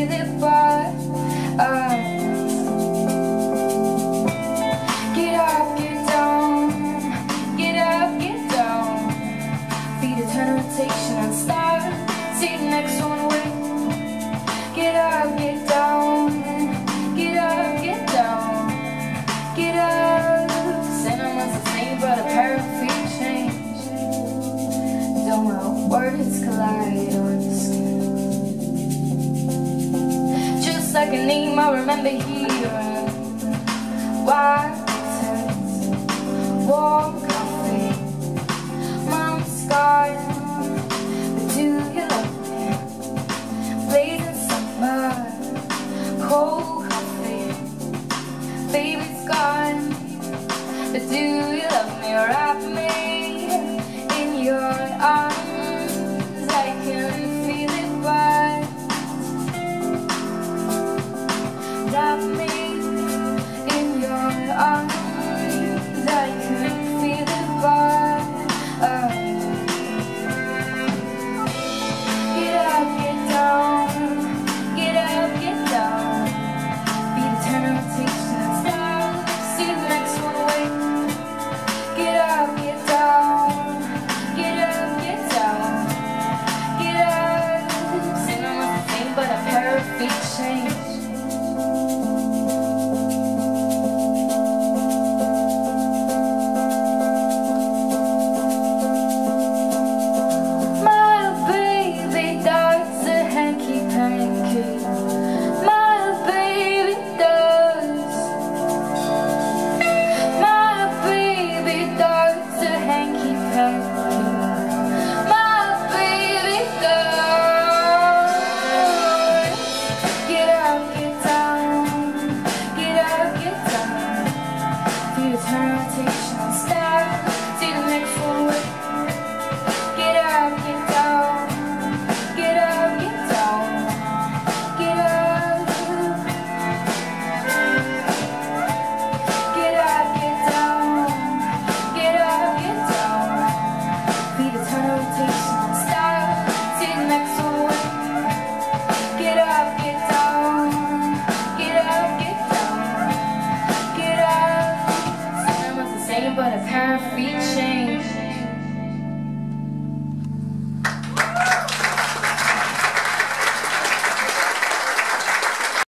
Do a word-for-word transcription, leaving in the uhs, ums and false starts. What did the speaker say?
feel it, but uh, get up, get down, get up, get down. Feet a turn rotation and start. See the next one away. Get up, get down, get up, get down, get up. Sentiments the same, but a pair of feet change. Don't know words collide on your skin. Just like a name I remember hearing. White tents, warm coffee, mom's garden. But do you love me? Blazing summer, cold coffee, baby's gone. But do you love me? Wrap me in your arms, I can feel it, but wrap me in your arms, I can feel it, but uh, get up, get down, get up, get down. Be the turn rotation and stop. See the next one away. Get up, get down, get up, get down, get up. Sing almost the same, but a pair of feet change. My baby does a hanky panky. My baby does. My baby does a hanky panky. My baby does. Get up, get down, get up, get down. Feel the turn rotation and stop. See the next one away. Get up, get down, get up, get down, get up. Get up, get down, get up, get down. Feel the turn rotation and stop. See the next one away. Get up, get down, get up, get down, get up. Sometimes the same, but a pair of feet change.